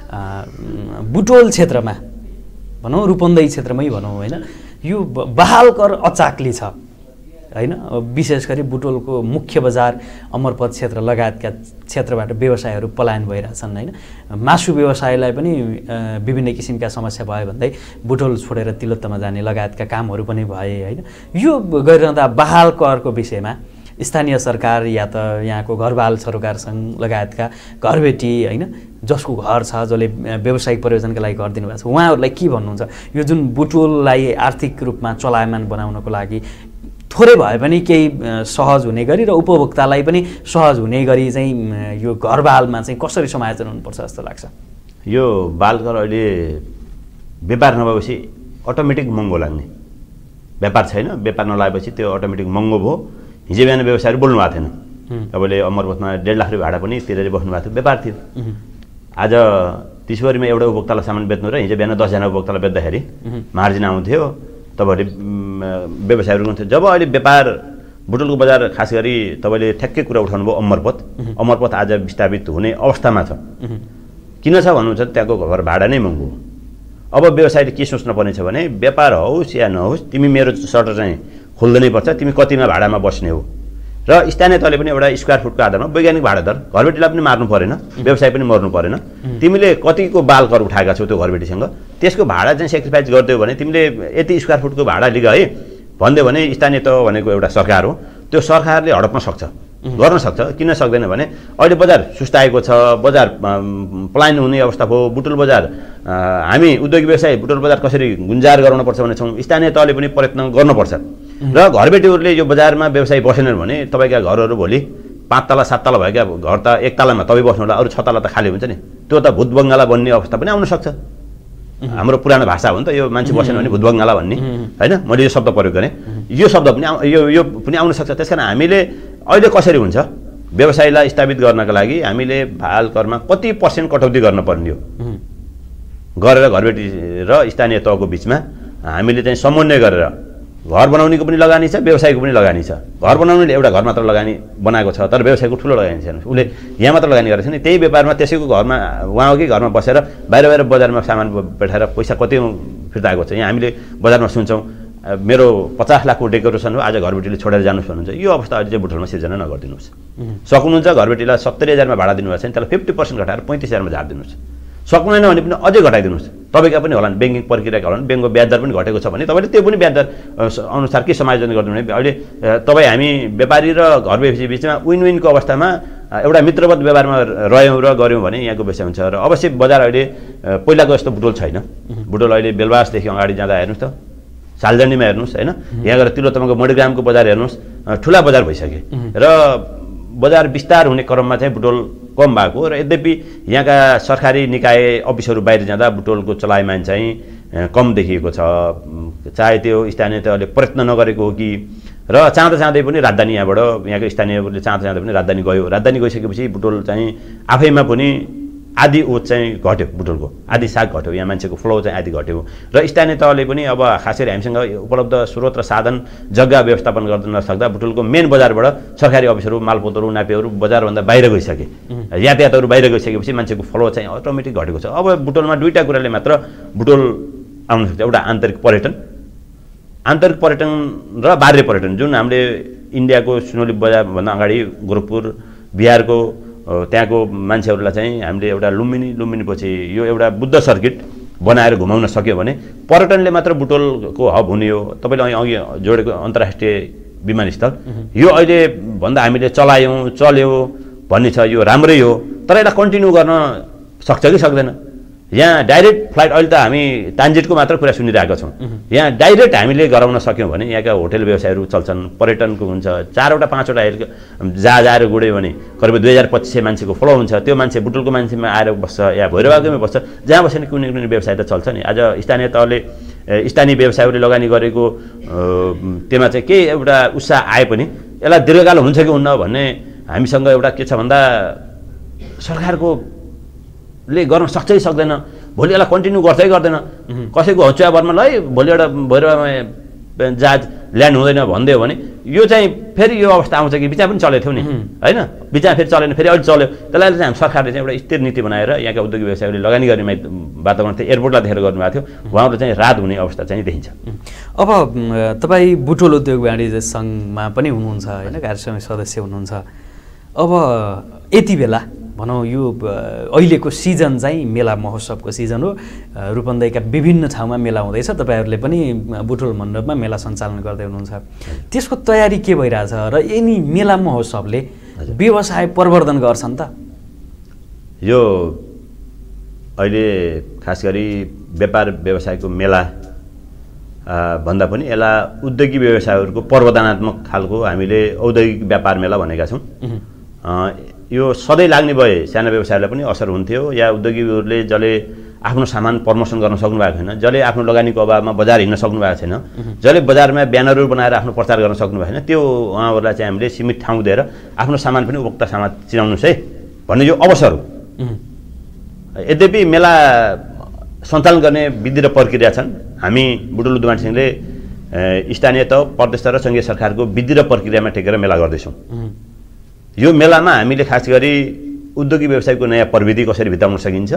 बुटोल क्षेत्रमा भनौँ, रूपन्देही क्षेत्रमै भनौँ होइन, यो बहाल कर अचाक्ली छ होइन। विशेष गरी बुटोलको मुख्य बजार अमरपथ क्षेत्र लगायतका क्षेत्रबाट व्यवसायहरू पलायन भइरहेछन् होइन। मासु व्यवसायलाई पनि विभिन्न किसिमका समस्या भयो भन्दै बुटोल छोडेर तिलोत्तमा जाने लगायतका कामहरू पनि भए होइन। यो गरिरहँदा बहाल करको विषयमा स्थानीय सरकार या त यहाँको घरबाल सरोकार सङ्घ लगायतका घरबेटी होइन, जसको घर छ, जसले व्यावसायिक प्रयोजनका लागि घर दिनुभएको छ, उहाँहरूलाई के भन्नुहुन्छ? यो जुन बुटोललाई आर्थिक रूपमा चलायमान बनाउनको लागि थोरै भए पनि केही सहज हुने गरी र उपभोक्तालाई पनि सहज हुने गरी चाहिँ यो घरबालमा चाहिँ कसरी समायोजन हुनुपर्छ जस्तो लाग्छ? यो बालकर अहिले व्यापार नभएपछि अटोमेटिक महँगो लाग्ने। व्यापार छैन, व्यापार नलागेपछि त्यो अटोमेटिक महँगो भयो। हिजो बिहान व्यवसायहरू बोल्नु भएको थिएन। तपाईँले अमरपथमा डेढ लाख रुपियाँ भाडा पनि तिरेर बस्नु भएको थियो, व्यापार थियो। आज तिसवरीमा एउटा उपभोक्तालाई सामान बेच्नु र हिजो बिहान दसजना उपभोक्तालाई बेच्दाखेरि मार्जिन आउँथ्यो, तपाईँहरूले व्यवसायहरू गर्नुहुन्थ्यो। जब अहिले व्यापार बुटोलको बजार खास गरी तपाईँले ठ्याक्कै कुरा उठाउनु भयो, अमरपथ अमरपथ आज विस्थापित हुने अवस्थामा छ। किन छ भन्नुहुन्छ? त्यहाँको घर भाडा नै महँगो। अब व्यवसायले के सोच्न पर्ने छ भने व्यापार होस् या नहोस्, तिमी मेरो सटर चाहिँ खोल्दै पर्छ, तिमी कतिमा भाडामा बस्ने हो। र स्थानीय तहले पनि एउटा स्क्वायर फुटको आधारमा वैज्ञानिक भाडा दर, घरबेटीलाई पनि मार्नु परेन, व्यवसाय पनि मर्नु परेन। तिमीले कतिको बाल कर उठाएका छौ त्यो घरबेटीसँग, त्यसको भाडा चाहिँ सेक्रिफाइस गरिदियो भने तिमीले यति स्क्वायर फुटको भाडा लिग है भनिदियो भने स्थानीय तह भनेको एउटा सरकार हो, त्यो सरकारले हडप्न सक्छ, गर्न सक्छ। किन सक्दैन भने अहिले बजार सुस्ताएको छ, बजार पलायन हुने अवस्था भयो। बुटोल बजार हामी उद्योगिक व्यवसाय बुटोल बजार कसरी गुन्जार गराउनुपर्छ भने छौँ, स्थानीय तहले पनि प्रयत्न गर्नुपर्छ। र घरबेटीहरूले यो बजारमा व्यवसाय बसेनन् भने तपाईँका घरहरू भोलि पाँच तला सात तला भएका घर त एक तलामा तपाईँ बस्नु होला, अरू छ तला त खाली हुन्छ नि। त्यो त भूत बङ्गाला बन्ने अवस्था पनि आउन सक्छ। हाम्रो पुरानो भाषा हो नि त यो, मान्छे बसेन भने भूत बङ्गाला भन्ने होइन। मैले यो शब्द प्रयोग गरेँ, यो शब्द पनि यो यो पनि आउन सक्छ। त्यस कारण हामीले अहिले कसरी हुन्छ, व्यवसायलाई स्थापित गर्नका लागि हामीले भाल करमा कति पर्सेन्ट कटौती गर्न पर्ने हो गरेर घरबेटी र स्थानीय तहको बिचमा हामीले चाहिँ समन्वय गरेर घर बनाउनेको पनि लगानी छ, व्यवसायको पनि लगानी छ। घर बनाउनेले एउटा घर मात्र लगानी बनाएको छ, तर व्यवसायको ठुलो लगानी छैन। उसले यहाँ मात्र लगानी गरेको छ नि, त्यही व्यापारमा त्यसैको घरमा उहाँकै घरमा बसेर बाहिर बाहिर बजारमा सामान बैठाएर पैसा कति फिर्ता आएको छ। यहाँ हामीले बजारमा सुन्छौँ मेरो पचास लाखको डेकोरेसन हो, आज घरबेटीले छोडेर जानुहोस् भन्नुहुन्छ, यो अवस्था अहिले चाहिँ बुटोलमा सिर्जना नगरिदिनुहोस्। सक्नुहुन्छ घरबेटीलाई सत्तरी हजारमा भाडा दिनुभएको छ भने त्यसलाई फिफ्टी पर्सेन्ट घटाएर पैँतिस हजारमा झारिदिनुहोस्। सक्नुहुँदैन भने पनि अझै घटाइदिनुहोस्। तपाईँका पनि होला ब्याङ्किङ प्रक्रियाका होला ब्याङ्कको ब्याज दर पनि घटेको छ भने तपाईँले त्यो पनि ब्याज दर अनुसार के समायोजन गरिदिनु भने अहिले तपाईँ हामी व्यापारी र घर व्यवसायी बिचमा विन विनको अवस्थामा एउटा मित्रवत व्यवहारमा रह्यौँ र गऱ्यौँ भने यहाँको व्यवसाय हुन्छ। र अवश्य बजार अहिले पहिलाको जस्तो बुटोल छैन। बुटोल अहिले बेलबासदेखि अगाडि जाँदा हेर्नुहोस् त, सालजण्डीमा हेर्नुहोस् होइन, यहाँ गएर तिलोत्तमाको मणिग्रामको बजार हेर्नुहोस्, ठुला बजार भइसके र बजार विस्तार हुने क्रममा चाहिँ बुटोल कम भएको र यद्यपि यहाँका सरकारी निकाय अफिसहरू बाहिर जाँदा बुटोलको चलायमान चाहिँ कम देखिएको छ। चाहे त्यो स्थानीय तहले प्रयत्न नगरेको हो कि र चाहँदा चाहँदै पनि राजधानी यहाँबाट यहाँको स्थानीयहरूले चाहँदा चाहँदै पनि राजधानी गयो। राजधानी गइसकेपछि बुटोल चाहिँ आफैमा पनि आदि ओत चाहिँ घट्यो, बुटोलको आदि साग घट्यो, यहाँ मान्छेको फ्लो चाहिँ आदि घट्यो र स्थानीय तहले पनि अब खास गरी हामीसँग उपलब्ध स्रोत र साधन जग्गा व्यवस्थापन गर्न नसक्दा बुटोलको मेन बजारबाट सरकारी अफिसहरू मालपोतहरू नापेहरू बजारभन्दा बाहिर गइसके, यातायातहरू बाहिर गइसकेपछि मान्छेको फ्लो चाहिँ अटोमेटिक घटेको छ। अब बुटोलमा दुईवटा कुराले मात्र बुटोल आउन सक्छ, एउटा आन्तरिक पर्यटन, आन्तरिक पर्यटन र बाह्य पर्यटन, जुन हामीले इन्डियाको सुनौली बजारभन्दा अगाडि गोरखपुर बिहारको त्यहाँको मान्छेहरूलाई चाहिँ हामीले एउटा लुम्बिनी लुम्बिनीपछि यो एउटा बुद्ध सर्किट बनाएर घुमाउन सक्यो भने पर्यटनले मात्र बुटोलको हब हुने हो। तपाईँले अघि जोडेको अन्तर्राष्ट्रिय विमानस्थल यो अहिले भन्दा हामीले चलायौँ चल्यो भन्ने छ, यो राम्रै हो, तर यसलाई कन्टिन्यू गर्न सक्छ कि सक्दैन? यहाँ डाइरेक्ट फ्लाइट अहिले त हामी ट्रान्जिटको मात्र कुरा सुनिरहेका छौँ, यहाँ डाइरेक्ट हामीले गराउन सक्यौँ भने यहाँका होटेल व्यवसायहरू चल्छन्, पर्यटनको हुन्छ, चारवटा पाँचवटा जहाज आएर गुड्यो भने करिब दुई हजार पच्चिस सय मान्छेको फ्लो हुन्छ। त्यो मान्छे बुटोलको मान्छेमा आएर बस्छ या भैरवागैमा बस्छ, जहाँ बस्यो भने कुनै कुनै व्यवसाय त चल्छ नि। आज स्थानीय तहले स्थानीय व्यवसायहरूले लगानी गरेको त्यसमा चाहिँ केही एउटा उत्साह आए पनि यसलाई दीर्घकाल हुन्छ कि हुन्न भन्ने हामीसँग एउटा के छ भन्दा सरकारको ले गर्न सक्छ कि सक्दैन, भोलि यसलाई कन्टिन्यू गर्छ कि गर्दैन। कसैको हचुवा बर्मा ल है भोलि एउटा भैरवामा जहाज ल्यान्ड हुँदैन भनिदियो भने यो चाहिँ फेरि यो अवस्था आउँछ कि बिचमा पनि चलेको थियो नि होइन, बिचमा फेरि चलेन फेरि अहिले चल्यो। त्यसलाई चाहिँ हामी सरकारले चाहिँ एउटा स्थिर नीति बनाएर यहाँका उद्योगिक व्यवसायहरूले लगानी गर्ने वातावरण थियो, एयरपोर्टलाई देखेर गर्नुभएको थियो, उहाँहरूले चाहिँ राहत हुने अवस्था चाहिँ देखिन्छ। अब तपाईँ बुटोल उद्योग वाणिज्य सङ्घमा पनि हुनुहुन्छ होइन, कार्यसमिति सदस्य हुनुहुन्छ। अब यति बेला भनौँ यो अहिलेको सिजन चाहिँ मेला महोत्सवको सिजन हो, रूपन्देहीका विभिन्न ठाउँमा मेला हुँदैछ, तपाईँहरूले पनि बुटोल मण्डपमा मेला सञ्चालन गर्दै हुनुहुन्छ। त्यसको तयारी के भइरहेछ र यिनी मेला महोत्सवले व्यवसाय प्रवर्धन गर्छन् त? यो अहिले खास गरी व्यापार व्यवसायको मेला भन्दा पनि यसलाई उद्योगिक व्यवसायहरूको प्रवर्धनात्मक खालको हामीले औद्योगिक व्यापार मेला भनेका छौँ। यो सधैँ लाग्ने भए साना व्यवसायलाई पनि असर हुन्थ्यो, या उद्योगीहरूले जसले आफ्नो सामान प्रमोसन गर्न सक्नु भएको छैन, जसले आफ्नो लगानीको अभावमा बजार हिँड्न सक्नु भएको छैन, जसले बजारमा ब्यानरहरू बनाएर आफ्नो प्रचार गर्न सक्नु भएको छैन, त्यो उहाँहरूलाई चाहिँ हामीले सीमित ठाउँ दिएर आफ्नो सामान पनि उपभोक्ता सामान चिनाउनुहोस् है भन्ने यो अवसर हो। यद्यपि मेला सञ्चालन गर्ने विधि र प्रक्रिया छन्। हामी बुटोल उद्योग वाणिज्य सङ्घले स्थानीय तह प्रदेश तह र सङ्घीय सरकारको विधि र प्रक्रियामा टेकेर मेला गर्दैछौँ। यो मेलामा हामीले खास गरी उद्योगिक व्यवसायको नयाँ प्रविधि कसरी भित्राउन सकिन्छ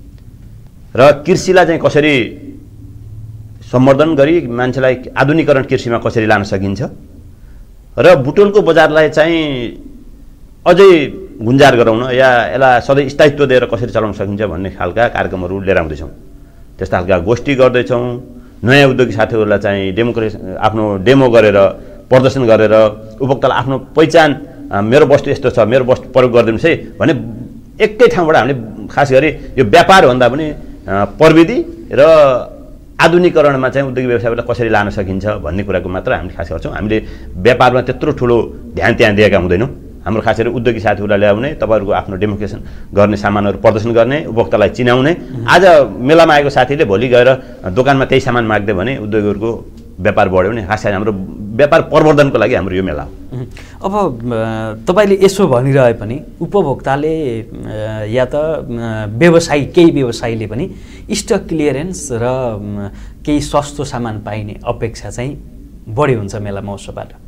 र कृषिलाई चाहिँ कसरी सम्वर्धन गरी मान्छेलाई आधुनिकीकरण कृषिमा कसरी लान सकिन्छ र बुटोलको बजारलाई चाहिँ अझै गुन्जार गराउन या यसलाई सधैँ स्थायित्व दिएर कसरी चलाउन सकिन्छ भन्ने खालका कार्यक्रमहरू लिएर आउँदैछौँ। त्यस्ता खालका गोष्ठी गर्दैछौँ। नयाँ उद्योगिक साथीहरूलाई चाहिँ डेमोक्रेसी आफ्नो डेमो गरेर प्रदर्शन गरेर उपभोक्तालाई आफ्नो पहिचान, मेरो वस्तु यस्तो छ, मेरो वस्तु प्रयोग गरिदिनुहोस् है भने एकै ठाउँबाट हामीले खास गरी यो व्यापारभन्दा पनि प्रविधि र आधुनिकीकरणमा चाहिँ उद्योगिक व्यवसायलाई कसरी लान सकिन्छ भन्ने कुराको मात्र हामीले खास गर्छौँ। हामीले व्यापारमा त्यत्रो ठुलो ध्यान त्यहाँ दिएका हुँदैनौँ। हाम्रो खास गरी उद्योगिक साथीहरूलाई ल्याउने, तपाईँहरूको आफ्नो डेमोक्रेसन गर्ने सामानहरू प्रदर्शन गर्ने, उपभोक्तालाई चिनाउने। आज मेलामा आएको साथीले भोलि गएर दोकानमा त्यही सामान माग्दै भने उद्योगहरूको व्यापार बढ्यो भने खास गरी हाम्रो व्यापार प्रवर्धनको लागि हाम्रो यो मेला हो। अब तपाईँले यसो भनिरहे पनि उपभोक्ताले या त व्यवसायी केही व्यवसायीले पनि स्टक क्लियरेन्स र केही सस्तो सामान पाइने अपेक्षा चाहिँ बढी हुन्छ मेला महोत्सवबाट।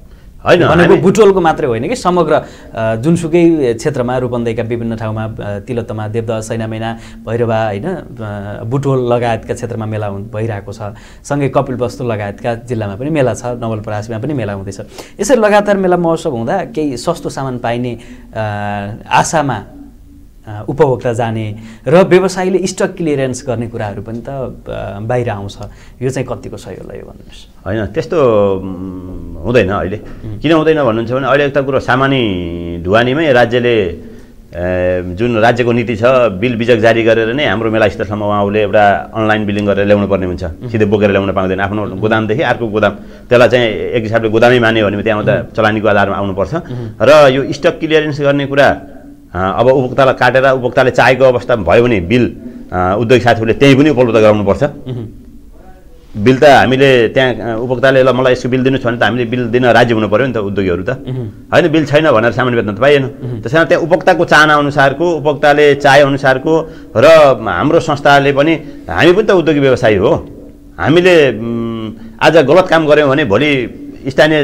होइन भनेको बुटवलको मात्रै होइन कि समग्र जुनसुकै क्षेत्रमा रूपन्देहीका विभिन्न ठाउँमा तिलोत्तमा देवदह सैनामेना भैरवा होइन बुटवल लगायतका क्षेत्रमा मेला भइरहेको छ। सँगै कपिलवस्तु लगायतका जिल्लामा पनि मेला छ, नवलपरासीमा पनि मेला हुँदैछ। यसरी लगातार मेला महोत्सव हुँदा केही सस्तो सामान पाइने आशामा उपभोक्ता जाने र व्यवसायीले स्टक क्लियरेन्स गर्ने कुराहरू पनि त बाहिर आउँछ। यो चाहिँ कतिको सही होला यो भन्नुहोस्। होइन त्यस्तो हुँदैन अहिले। किन हुँदैन भन्नुहुन्छ भने अहिले एउटा कुरो सामानी ढुवानीमै राज्यले जुन राज्यको नीति छ बिल बिजक जारी गरेर नै हाम्रो मेला स्थलसम्म उहाँहरूले एउटा अनलाइन बिलिङ गरेर ल्याउनु पर्ने हुन्छ। सिधै बोकेर ल्याउन पाउँदैन। आफ्नो गोदामदेखि अर्को गोदाम त्यसलाई चाहिँ एक हिसाबले गोदामै मान्यो भने त्यहाँ आउँदा चलानीको आधारमा आउनुपर्छ। र यो स्टक क्लियरेन्स गर्ने कुरा अब उपभोक्तालाई काटेर उपभोक्ताले चाहेको अवस्था भयो भने बिल उद्योग साथीहरूले त्यहीँ पनि उपलब्ध गराउनुपर्छ। बिल त हामीले त्यहाँ उपभोक्ताले ल मलाई यसको बिल दिनुहोस् भने त हामीले बिल दिन राजी हुनु पऱ्यो नि त उद्योगीहरू त। होइन बिल छैन भनेर सामान बेच्न त पाइएन। त्यसैले त्यहाँ उपभोक्ताको चाहना अनुसारको उपभोक्ताले चाहे अनुसारको र हाम्रो संस्थाले पनि हामी पनि त उद्योगी व्यवसायी हो। हामीले आज गलत काम गऱ्यौँ भने भोलि स्थानीय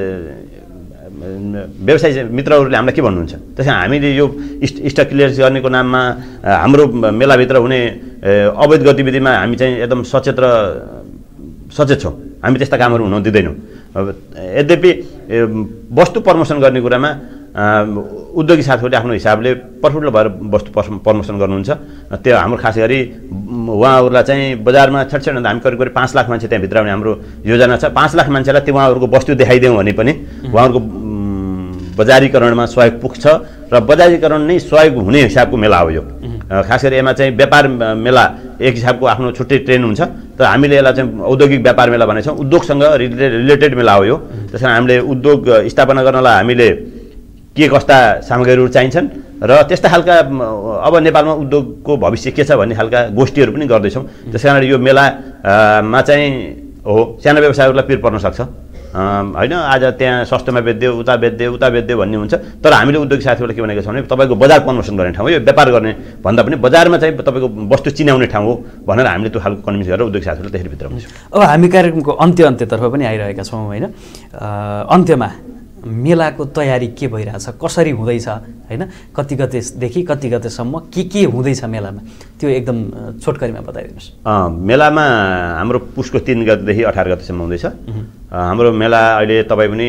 व्यवसायी मित्रहरूले हामीलाई के भन्नुहुन्छ। त्यसै हामीले यो स्टक क्लियरेन्स गर्नेको नाममा हाम्रो मेलाभित्र हुने अवैध गतिविधिमा हामी चाहिँ एकदम सचेत र सचेत छौँ। हामी त्यस्ता कामहरू हुन दिँदैनौँ। यद्यपि वस्तु प्रमोसन गर्ने कुरामा उद्योगी साथीहरूले आफ्नो हिसाबले प्रफुल्ल भएर वस्तु प्रमोसन गर्नुहुन्छ। त्यो हाम्रो खास गरी उहाँहरूलाई चाहिँ बजारमा छेडछेड हामी करिब करिब पाँच लाख मान्छे त्यहाँभित्र आउने हाम्रो योजना छ। पाँच लाख मान्छेलाई त्यो उहाँहरूको वस्तु देखाइदिउँ भने पनि उहाँहरूको बजारीकरणमा सहयोग पुग्छ र बजारीकरण नै सहयोग हुने हिसाबको मेला हो यो। खास गरी यसमा चाहिँ व्यापार मेला एक हिसाबको आफ्नो छुट्टै ट्रेन हुन्छ। तर हामीले यसलाई चाहिँ औद्योगिक व्यापार मेला भनेको छौँ। उद्योगसँग रिलेटेड रिलेटेड मेला हो यो। त्यस कारण हामीले उद्योग स्थापना गर्नलाई हामीले के कस्ता सामग्रीहरू चाहिन्छन् र त्यस्ता खालका अब नेपालमा उद्योगको भविष्य के छ भन्ने खालका गोष्ठीहरू पनि गर्दैछौँ। त्यस कारण यो मेलामा चाहिँ हो सानो व्यवसायहरूलाई पिर पर्न सक्छ। होइन आज त्यहाँ सस्तोमा बेच्दियो उता बेच्दियो उता बेच्दियो भन्ने हुन्छ। तर हामीले उद्योग साथीहरूले के भनेको छ भने तपाईँको बजार प्रमोसन गर्ने ठाउँ हो यो। व्यापार गर्ने भन्दा पनि बजारमा चाहिँ तपाईँको वस्तु चिनाउने ठाउँ हो भनेर हामीले त्यो खालको कन्भिन्स गरेर उद्योग साथीहरूले त्यसरी भित्र हुन्छौँ। अब हामी कार्यक्रमको अन्त्य अन्त्यतर्फ पनि आइरहेका छौँ होइन। अन्त्यमा मेलाको तयारी के भइरहेछ, कसरी हुँदैछ होइन, कति गतेदेखि कति गतेसम्म के के हुँदैछ मेलामा त्यो एकदम छोटकरीमा बताइदिनुहोस्। मेलामा हाम्रो पुसको तिन गतेदेखि अठार गतेसम्म हुँदैछ हाम्रो मेला। अहिले तपाईँ पनि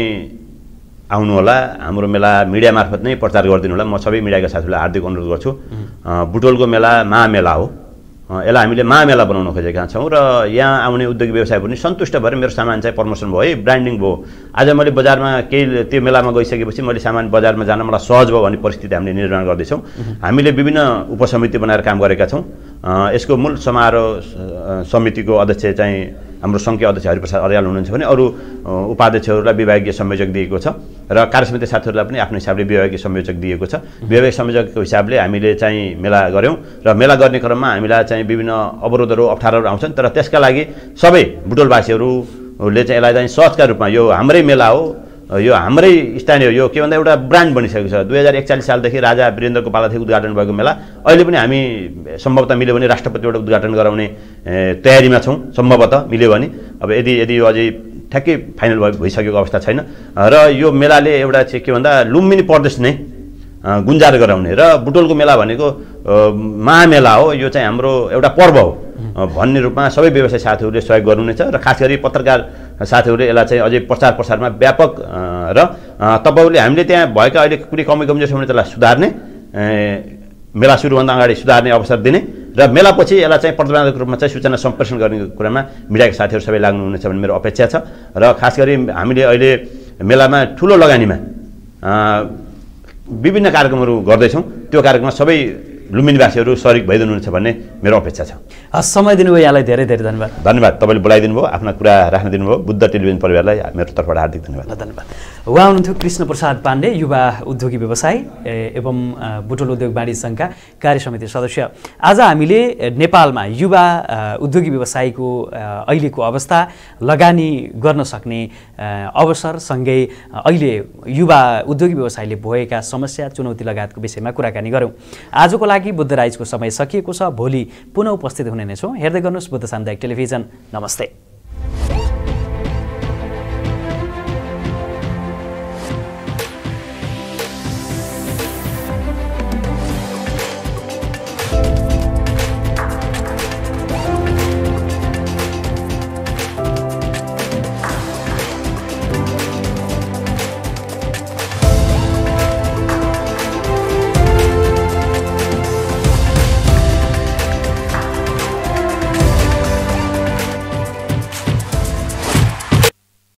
आउनु होला। हाम्रो मेला मिडिया मार्फत नै प्रचार गरिदिनु होला। म सबै मिडियाका साथीहरूलाई हार्दिक अनुरोध गर्छु। बुटवलको मेला महामेला हो। यसलाई हामीले महामेला बनाउन खोजेका छौँ र यहाँ आउने उद्योगी व्यवसाय पनि सन्तुष्ट भएर मेरो सामान चाहिँ प्रमोसन भयो है, ब्रान्डिङ भयो। आज मैले बजारमा केही त्यो मेलामा गइसकेपछि मैले सामान बजारमा जान मलाई सहज भयो भन्ने परिस्थिति हामीले निर्माण गर्दैछौँ। हामीले विभिन्न उपसमिति बनाएर काम गरेका छौँ। यसको मूल समारोह समितिको अध्यक्ष चाहिँ हाम्रो सङ्घीय अध्यक्ष हरिप्रसाद अर्याल हुनुहुन्छ भने अरू उपाध्यक्षहरूलाई विभागीय संयोजक दिएको छ र कार्यसमिति साथीहरूलाई पनि आफ्नो हिसाबले विभागीय संयोजक दिएको छ। विभागीय संयोजकको हिसाबले हामीले चाहिँ मेला गऱ्यौँ र मेला गर्ने क्रममा हामीलाई चाहिँ विभिन्न अवरोधहरू अप्ठ्यारोहरू आउँछन्। तर त्यसका लागि सबै बुटवलवासीहरूले चाहिँ यसलाई चाहिँ सहजका रूपमा यो हाम्रै मेला हो, यो हाम्रै स्थानीय यो के भन्दा एउटा ब्रान्ड बनिसकेको छ। दुई हजार एकचालिस सालदेखि राजा वीरेन्द्रको पालादेखि उद्घाटन भएको मेला अहिले पनि हामी सम्भवतः मिल्यो भने राष्ट्रपतिबाट उद्घाटन गराउने तयारीमा छौँ। सम्भवतः मिल्यो भने अब यदि यदि यो अझै ठ्याक्कै फाइनल भइसकेको अवस्था छैन। र यो मेलाले एउटा चाहिँ के भन्दा लुम्बिनी प्रदेश नै गुन्जार गराउने र बुटवलको मेला भनेको महामेला हो, यो चाहिँ हाम्रो एउटा पर्व हो भन्ने रूपमा सबै व्यवसाय साथीहरूले सहयोग गर्नुहुनेछ। र खास गरी पत्रकार साथीहरूले यसलाई चाहिँ अझै प्रचार प्रसारमा व्यापक र तपाईँहरूले हामीले त्यहाँ भएका अहिले कुनै कमी कमजोर छ भने त्यसलाई सुधार्ने, मेला सुरुभन्दा अगाडि सुधार्ने अवसर दिने र मेलापछि यसलाई चाहिँ प्रतिवेदनको रूपमा चाहिँ सूचना सम्प्रेषण गर्ने कुरामा मिडियाका साथीहरू सबै लाग्नुहुनेछ भन्ने मेरो अपेक्षा छ। र खास गरी हामीले अहिले मेलामा ठुलो लगानीमा विभिन्न कार्यक्रमहरू गर्दैछौँ। त्यो कार्यक्रममा सबै लुम्बिनीवासीहरू सहयोग भइदिनुहुन्छ भन्ने मेरो अपेक्षा छ। हस्, समय दिनुभयो यहाँलाई धेरै धेरै धन्यवाद। धन्यवाद, तपाईँले बोलाइदिनु भयो, आफ्ना कुरा राख्न दिनुभयो। बुद्ध टेलिभिजन परिवारलाई मेरो तर्फबाट हार्दिक धन्यवाद। धन्यवाद। उहाँ हुनुहुन्थ्यो कृष्ण प्रसाद पाण्डे, युवा उद्योगी व्यवसायी एवं बुटवल उद्योग वाणिज्य सङ्घका कार्य समिति सदस्य। आज हामीले नेपालमा युवा उद्योगी व्यवसायीको अहिलेको अवस्था, लगानी गर्न सक्ने अवसर, सँगै अहिले युवा उद्योगी व्यवसायीले भएका समस्या चुनौती लगायतको विषयमा कुराकानी गऱ्यौँ। आजको लागि बुद्ध राइजको समय सकिएको छ। भोलि पुनः उपस्थित हुने नै छौँ। हेर्दै गर्नुहोस् बुद्ध सामुदायिक टेलिभिजन। नमस्ते।